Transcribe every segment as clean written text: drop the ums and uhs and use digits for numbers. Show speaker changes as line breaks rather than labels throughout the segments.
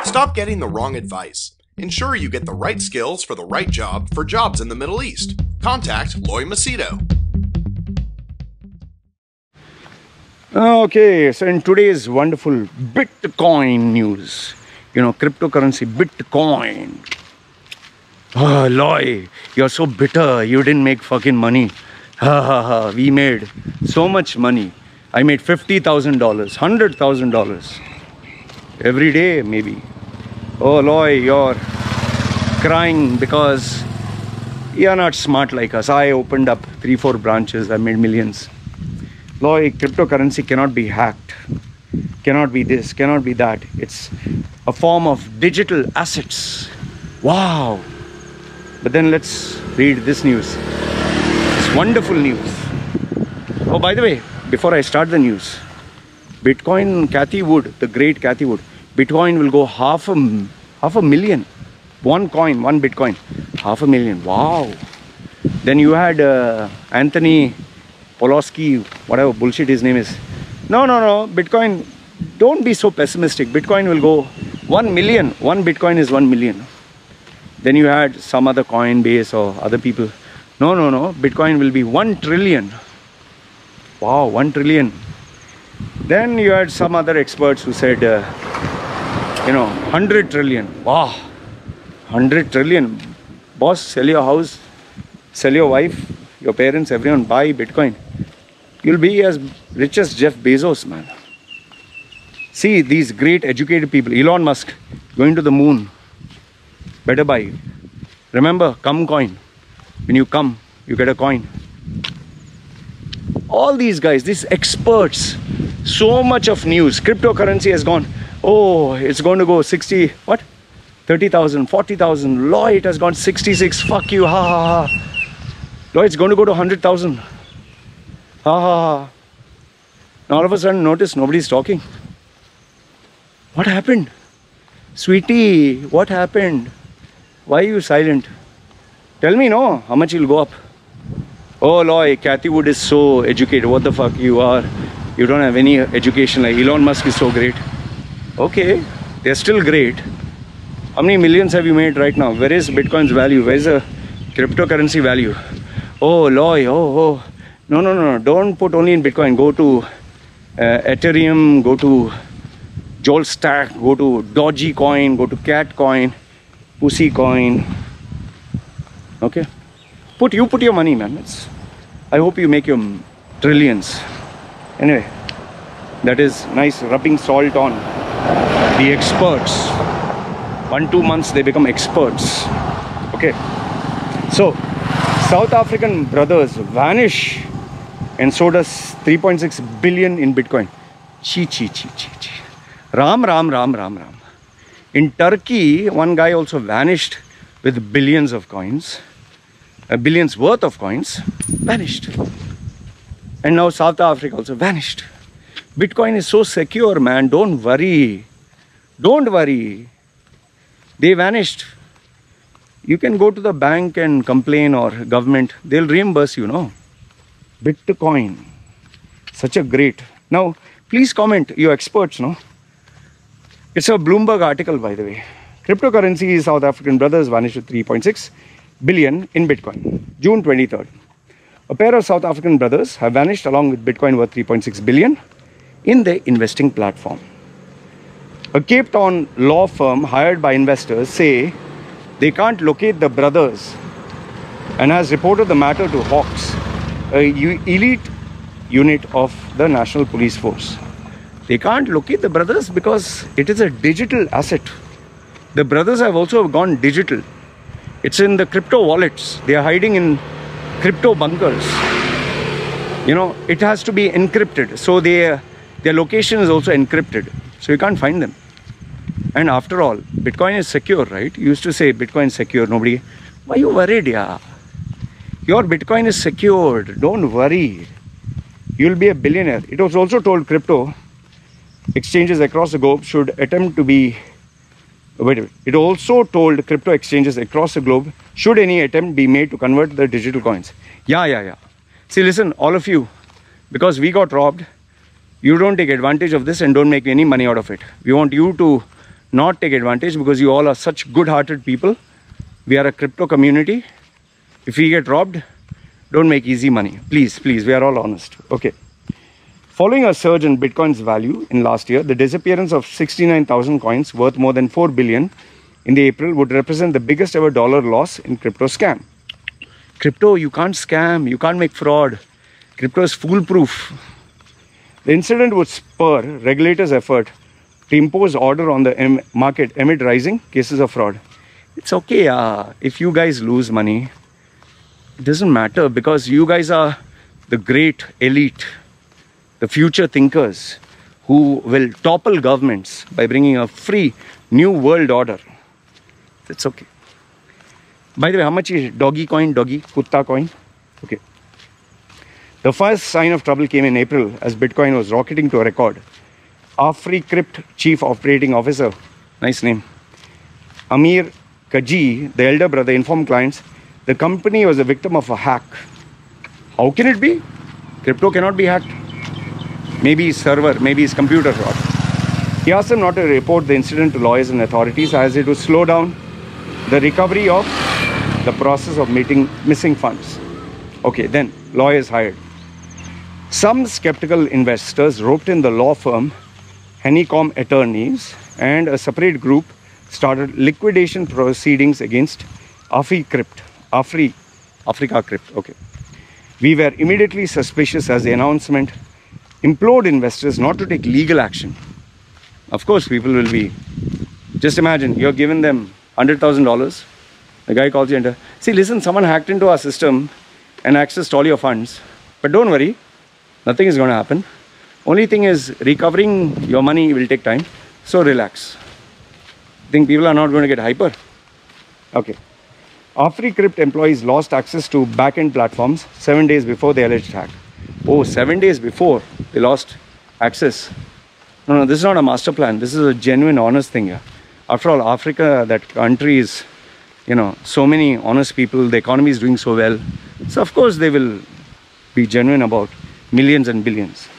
Stop getting the wrong advice. Ensure you get the right skills for the right job for jobs in the Middle East. Contact Loy Macedo.
Okay, so in today's wonderful Bitcoin news, cryptocurrency, Bitcoin. Oh, Loy, you're so bitter. You didn't make fucking money. Ha ha ha. We made so much money. I made $50,000, $100,000 every day, maybe. Oh, Loy, you're crying because you're not smart like us. I opened up 3-4 branches. I made millions. Loy, cryptocurrency cannot be hacked. Cannot be this, cannot be that. It's a form of digital assets. Wow. But then let's read this news. This wonderful news. Oh, by the way, before I start the news, Bitcoin, Cathie Wood, the great Cathie Wood, Bitcoin will go half a million. One coin, one Bitcoin, $500,000. Wow. Then you had Anthony Poloski, whatever bullshit his name is. No, Bitcoin, don't be so pessimistic. Bitcoin will go 1 million. One Bitcoin is 1 million. Then you had some other Coinbase or other people. No, Bitcoin will be 1 trillion. Wow, 1 trillion. Then you had some other experts who said, 100 trillion. Wow, 100 trillion. Boss, sell your house, sell your wife, your parents, everyone, buy Bitcoin. You'll be as rich as Jeff Bezos, man. See, these great educated people, Elon Musk, going to the moon. Better buy. Remember, come coin. When you come, you get a coin. All these guys, these experts, so much of news. Cryptocurrency has gone, oh, it's going to go 60, what? 30,000, 40,000. Loy, it has gone 66. Fuck you, ha ha ha. Loy, it's going to go to 100,000. Ha ha ha. Now all of a sudden, notice nobody's talking. What happened? Sweetie, what happened? Why are you silent? Tell me, no, how much you'll go up? Oh, Loy, Cathie Wood is so educated. What the fuck you are? You don't have any education. Like Elon Musk is so great. Okay, they're still great. How many millions have you made right now? Where is Bitcoin's value? Where is the cryptocurrency value? Oh, Loy, oh. No. Don't put only in Bitcoin. Go to Ethereum, go to Joel Stack, go to Dodgy Coin, go to Cat Coin, Pussy Coin. Okay? You put your money, man. I hope you make your trillions. Anyway, that is nice rubbing salt on the experts. 1-2 months they become experts. Okay. So, South African brothers vanish and so does 3.6 billion in Bitcoin. Chi. Ram. In Turkey, one guy also vanished with billions of coins. Billions worth of coins vanished. And now South Africa also vanished. Bitcoin is so secure, man. Don't worry. They vanished. You can go to the bank and complain or government. They'll reimburse you, no? Bitcoin. Such a great. Now, please comment, you experts, no? It's a Bloomberg article, by the way. Cryptocurrency South African brothers vanished with 3.6 billion in Bitcoin. June 23rd. A pair of South African brothers have vanished along with Bitcoin worth 3.6 billion in their investing platform. A Cape Town law firm hired by investors say they can't locate the brothers and has reported the matter to Hawks, an elite unit of the National Police Force. They can't locate the brothers because it is a digital asset. The brothers have also gone digital. It's in the crypto wallets. They are hiding in crypto bunkers. It has to be encrypted. So their location is also encrypted. So you can't find them. And after all, Bitcoin is secure, right? You used to say Bitcoin is secure. Nobody. Why are you worried, yeah? Your Bitcoin is secured. Don't worry. You'll be a billionaire. It was also told crypto exchanges across the globe should attempt to be. It also told crypto exchanges across the globe should any attempt be made to convert the digital coins. Yeah. See, listen, all of you, because we got robbed, you don't take advantage of this and don't make any money out of it. We want you to not take advantage, because you all are such good-hearted people. We are a crypto community. If we get robbed, don't make easy money. Please, please, we are all honest. Okay. Following a surge in Bitcoin's value in last year, the disappearance of 69,000 coins worth more than 4 billion in the April would represent the biggest ever dollar loss in crypto scam. Crypto, you can't scam, you can't make fraud. Crypto is foolproof. The incident would spur regulators' effort to impose order on the market amid rising cases of fraud. It's okay, if you guys lose money, it doesn't matter, because you guys are the great elite, the future thinkers who will topple governments by bringing a free new world order. It's okay. By the way, how much is doggy coin, doggy, kutta coin? Okay. The first sign of trouble came in April as Bitcoin was rocketing to a record. AfriCrypt Chief Operating Officer, nice name, Amir Kaji, the elder brother, informed clients the company was a victim of a hack. How can it be? Crypto cannot be hacked. Maybe his server, maybe his computer fraud. He asked them not to report the incident to lawyers and authorities, as it would slow down the recovery of the process of missing funds. Okay, then lawyers hired. Some skeptical investors roped in the law firm Honeycomb Attorneys, and a separate group started liquidation proceedings against AfriCrypt. AfriCrypt, okay. We were immediately suspicious as the announcement implored investors not to take legal action. Of course, people will be. Just imagine, you're giving them $100,000. The guy calls you and see, listen, someone hacked into our system and accessed all your funds. But don't worry, nothing is going to happen. Only thing is, recovering your money will take time. So relax. Think people are not going to get hyper? Okay. AfriCrypt employees lost access to back-end platforms 7 days before the alleged hack. Oh, 7 days before they lost access. No, this is not a master plan. This is a genuine, honest thing here. After all, Africa, that country is, so many honest people. The economy is doing so well. So, of course, they will be genuine about millions and billions.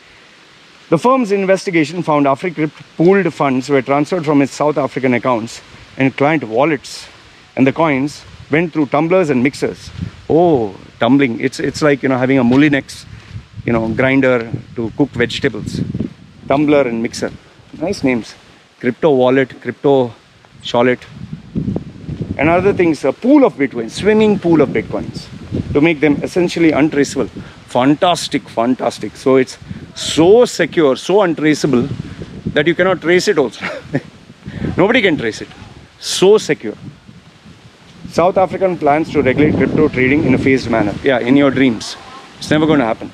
The firm's investigation found AfriCrypt pooled funds were transferred from its South African accounts and client wallets, and the coins went through tumblers and mixers. Oh, tumbling. It's like, having a Moulinex, grinder to cook vegetables. Tumbler and mixer. Nice names. Crypto wallet, crypto shawlet. And other things, a pool of Bitcoins, swimming pool of Bitcoins, to make them essentially untraceable. Fantastic, fantastic. So it's so secure, so untraceable that you cannot trace it also. Nobody can trace it. So secure. South African plans to regulate crypto trading in a phased manner. Yeah, in your dreams. It's never going to happen.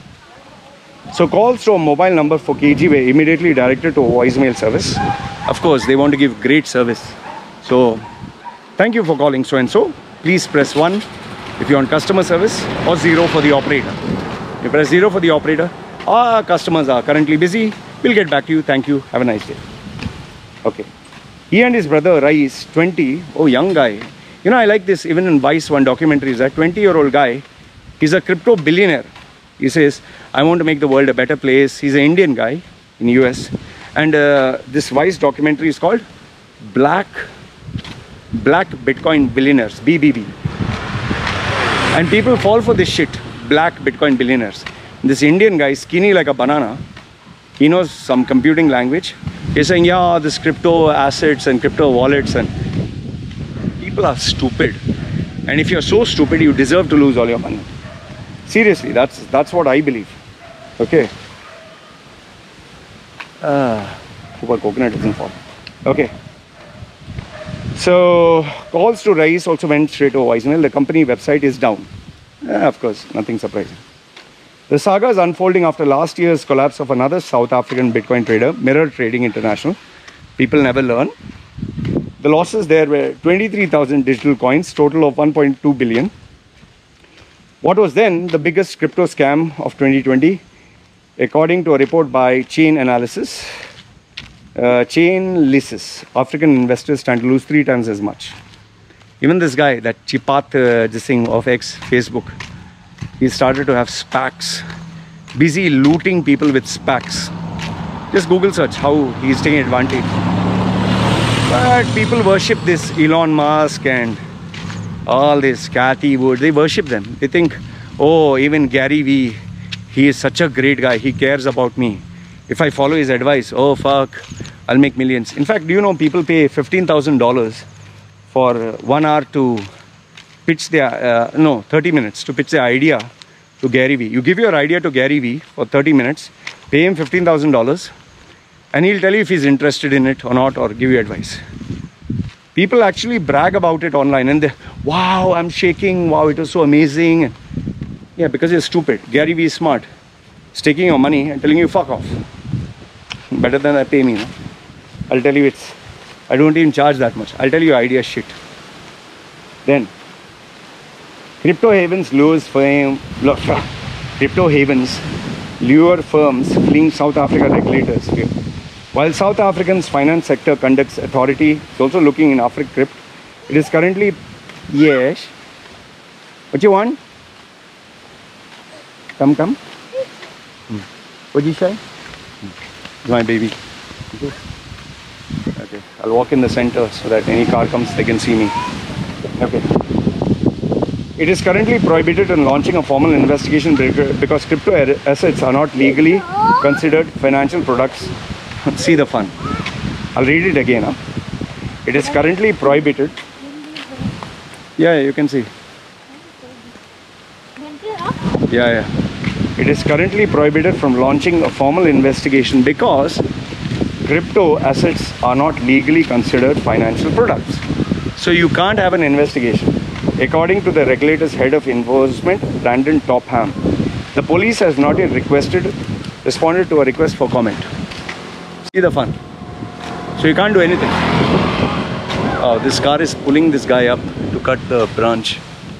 So calls to a mobile number for KG were immediately directed to a voicemail service. Of course, they want to give great service. So, thank you for calling so-and-so. Please press 1 if you want customer service, or 0 for the operator. You press 0 for the operator. Our customers are currently busy. We'll get back to you. Thank you. Have a nice day. Okay. He and his brother Rais, 20, oh, young guy. I like this, even in Vice, one documentary is that 20-year-old guy, he's a crypto billionaire. He says, I want to make the world a better place. He's an Indian guy in the US. And this Vice documentary is called Black Bitcoin Billionaires, BBB. And people fall for this shit, Black Bitcoin Billionaires. This Indian guy, skinny like a banana, he knows some computing language. He's saying, yeah, this crypto assets and crypto wallets, and people are stupid. And if you're so stupid, you deserve to lose all your money. Seriously, that's what I believe. Okay. Hope our coconut doesn't fall. Okay. So calls to Rais also went straight to voicemail. The company website is down. Of course, nothing surprising. The saga is unfolding after last year's collapse of another South African Bitcoin trader, Mirror Trading International. People never learn. The losses there were 23,000 digital coins, total of 1.2 billion. What was then the biggest crypto scam of 2020, according to a report by Chainalysis. Chainalysis, African investors stand to lose 3 times as much. Even this guy, that Chipat Jising of X, Facebook, he started to have SPACs, busy looting people with SPACs. Just Google search how he's taking advantage. But people worship this Elon Musk and all this Cathy Wood. They worship them. They think, oh, even Gary Vee, he is such a great guy. He cares about me. If I follow his advice, oh fuck, I'll make millions. In fact, do you know people pay $15,000 for 1 hour to pitch their, 30 minutes to pitch their idea to Gary Vee. You give your idea to Gary Vee for 30 minutes, pay him $15,000 and he'll tell you if he's interested in it or not, or give you advice. People actually brag about it online and they, wow, I'm shaking, wow, it was so amazing. Yeah, because you're stupid. Gary Vee is smart. He's taking your money and telling you fuck off. Better than that, pay me. No? I'll tell you I don't even charge that much. I'll tell you idea shit. Then, crypto havens lure firms fleeing South Africa regulators. While South African's finance sector conducts authority, it's also looking in AfriCrypt. It is currently, yes. What you want? Come. What you say? My baby. Okay, I'll walk in the center so that any car comes, they can see me. Okay. It is currently prohibited in launching a formal investigation because crypto assets are not legally considered financial products. See the fun. I'll read it again. Huh? It is currently prohibited. Yeah, you can see. Yeah. It is currently prohibited from launching a formal investigation because crypto assets are not legally considered financial products. So you can't have an investigation. According to the regulator's head of enforcement, Brandon Topham, the police has not yet responded to a request for comment. See the fun. So you can't do anything. Oh, this car is pulling this guy up to cut the branch.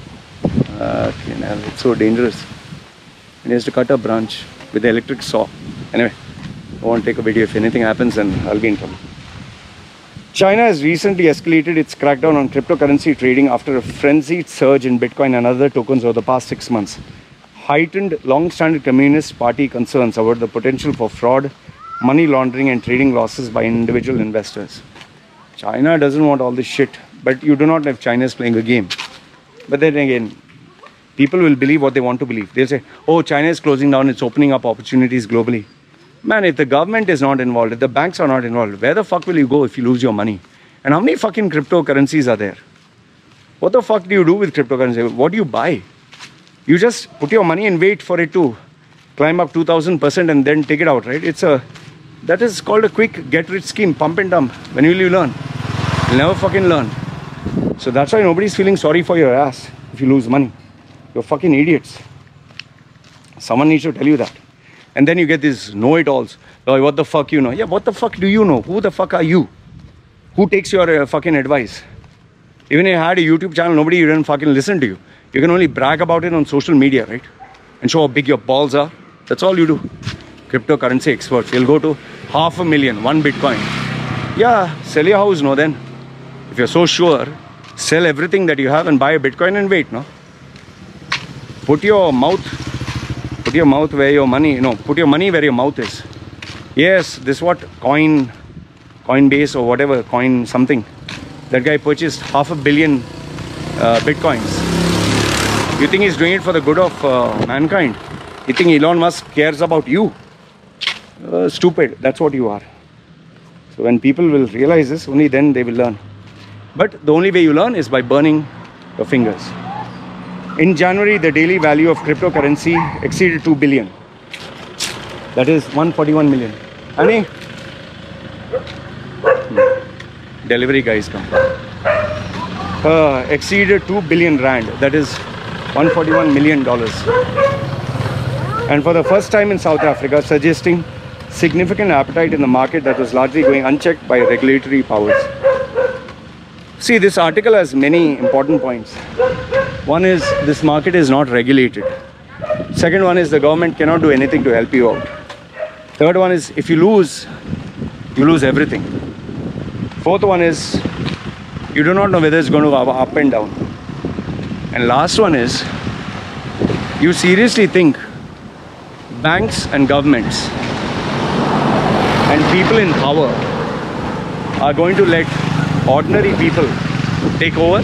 Okay, now it's so dangerous. He has to cut a branch with the electric saw. Anyway, I won't take a video. If anything happens, then I'll be in trouble. China has recently escalated its crackdown on cryptocurrency trading after a frenzied surge in Bitcoin and other tokens over the past 6 months. Heightened long-standing Communist Party concerns about the potential for fraud, money laundering and trading losses by individual investors. China doesn't want all this shit, but you do not know if China is playing a game. But then again, people will believe what they want to believe. They'll say, oh, China is closing down, it's opening up opportunities globally. Man, if the government is not involved, if the banks are not involved, where the fuck will you go if you lose your money? And how many fucking cryptocurrencies are there? What the fuck do you do with cryptocurrency? What do you buy? You just put your money and wait for it to climb up 2000% and then take it out, right? That is called a quick get-rich scheme, pump and dump. When will you learn? You'll never fucking learn. So that's why nobody's feeling sorry for your ass if you lose money. You're fucking idiots. Someone needs to tell you that. And then you get these know-it-alls. Oh, what the fuck you know? Yeah, what the fuck do you know? Who the fuck are you? Who takes your fucking advice? Even if you had a YouTube channel, nobody even fucking listen to you. You can only brag about it on social media, right? And show how big your balls are. That's all you do. Cryptocurrency experts. You'll go to 500,000, 1 Bitcoin. Yeah, sell your house, no then. If you're so sure, sell everything that you have and buy a Bitcoin and wait, no? Put your mouth where your money, put your money where your mouth is. Yes, this what Coinbase or whatever, coin something. That guy purchased 500 million Bitcoins. You think he's doing it for the good of mankind? You think Elon Musk cares about you? Stupid, that's what you are. So when people will realize this, only then they will learn. But the only way you learn is by burning your fingers. In January, the daily value of cryptocurrency exceeded 2 billion. That is 141 million. Honey? Delivery guys come. Exceeded 2 billion rand. That is $141 million. And for the first time in South Africa, suggesting significant appetite in the market that was largely going unchecked by regulatory powers. See, this article has many important points. One is this market is not regulated. Second one is the government cannot do anything to help you out. Third one is if you lose, you lose everything. Fourth one is you do not know whether it's going to go up and down. And last one is you seriously think banks and governments and people in power are going to let ordinary people take over?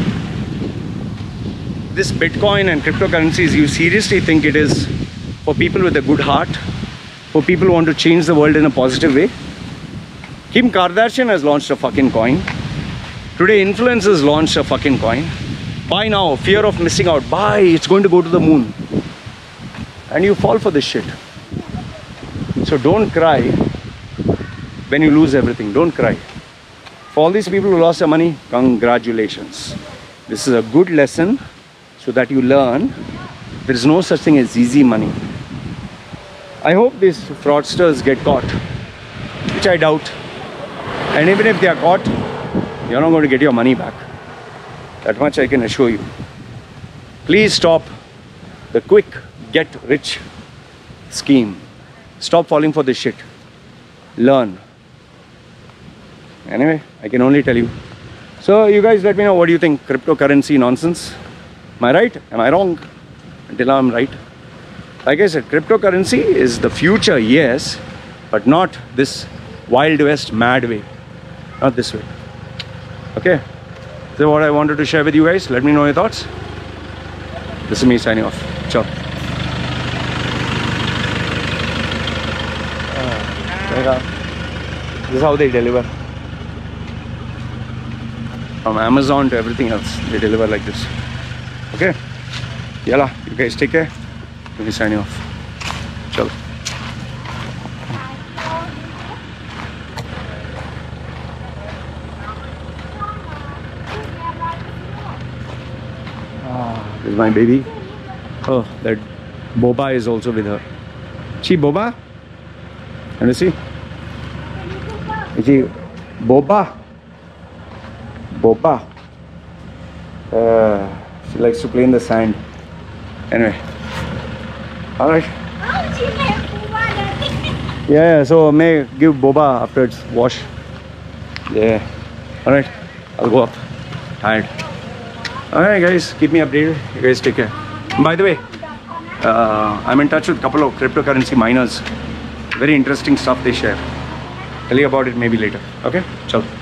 This Bitcoin and cryptocurrencies, you seriously think it is for people with a good heart? For people who want to change the world in a positive way? Kim Kardashian has launched a fucking coin. Today, influencers launched a fucking coin. Buy now, fear of missing out. Buy, it's going to go to the moon. And you fall for this shit. So don't cry when you lose everything. Don't cry. For all these people who lost their money, congratulations. This is a good lesson so that you learn there is no such thing as easy money. I hope these fraudsters get caught, which I doubt. And even if they are caught, you're not going to get your money back. That much I can assure you. Please stop the quick get rich scheme. Stop falling for this shit. Learn. Anyway, I can only tell you. So you guys let me know, what do you think? Cryptocurrency nonsense? Am I right? Am I wrong? Until now I'm right. Like I said, cryptocurrency is the future, yes, but not this Wild West mad way. Not this way. Okay? So what I wanted to share with you guys. Let me know your thoughts. This is me signing off. Ciao. This is how they deliver. From Amazon to everything else, they deliver like this. Okay? Yalla, you guys take care. Let me sign off. Chalo. This is my baby. Oh, that Boba is also with her. Chi Boba? Can you see? Chi Boba. Boba. She likes to play in the sand. Anyway. Alright. Yeah, so may give Boba after it's wash. Yeah. Alright. I'll go up. Tired. Alright guys, keep me updated. You guys take care. By the way, I'm in touch with a couple of cryptocurrency miners. Very interesting stuff they share. Tell you about it maybe later. Okay? Ciao.